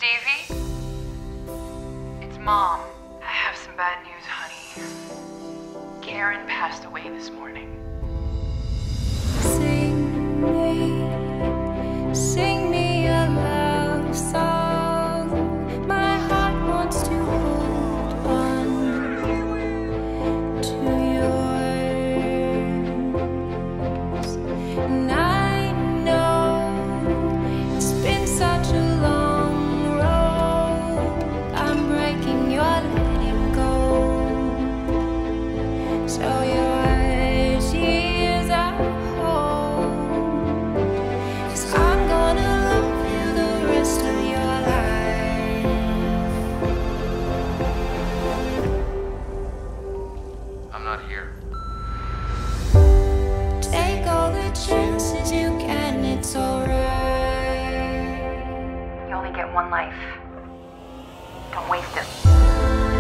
Stevie? It's Mom. I have some bad news, honey. Karen passed away this morning. Sing me a love song. My heart wants to hold on to yours. And I know it's been such a long road. I'm breaking your letting go. So your tears are home. 'Cause I'm gonna love you the rest of your life. I'm not here. Take all the chances you can, it's alright. You only get one life. Don't waste it.